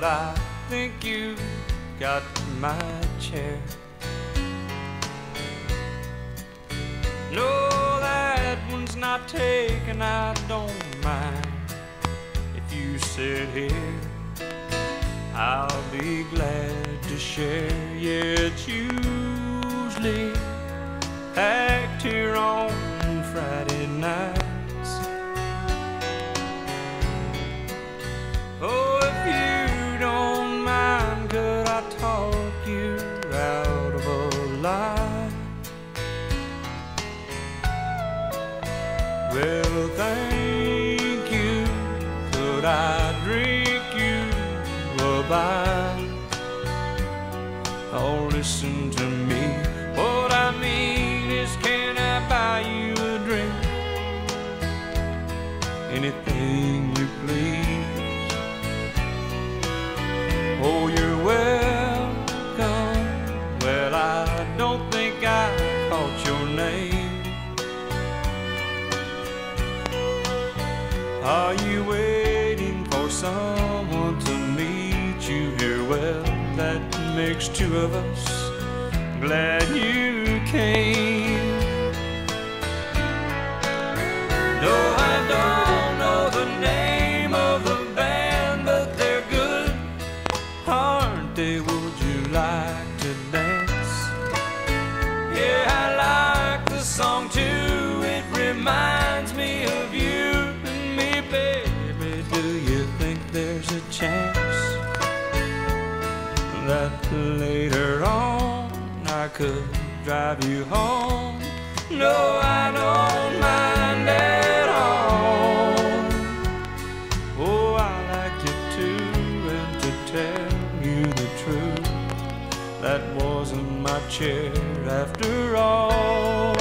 but I think you got my chair. No, that one's not taken, I don't mind. If you sit here, I'll be glad to share. Yeah, it's usually packed here on Friday nights. Oh, if you don't mind, could I talk you out of a lie? Well, thank you. Could I drink you a bite? Oh, listen to me. What I mean is, can I buy you a drink? Anything you please. Oh, you're welcome. Well, I don't think I caught your name. Are you waiting for someone to meet you here? Well, that makes two of us. Glad you came. No, I don't know the name of the band, but they're good, aren't they? Would you like to dance? Yeah, I like the song too. It reminds me of you and me, baby. Do you think there's a chance that later on I could drive you home? No, I don't mind at all. Oh, I like you too, and to tell you the truth, that wasn't my chair after all.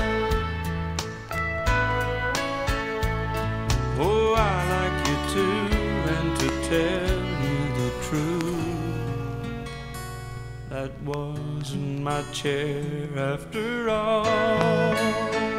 Oh, I like you too, and to tell you the truth, that wasn't my chair after all.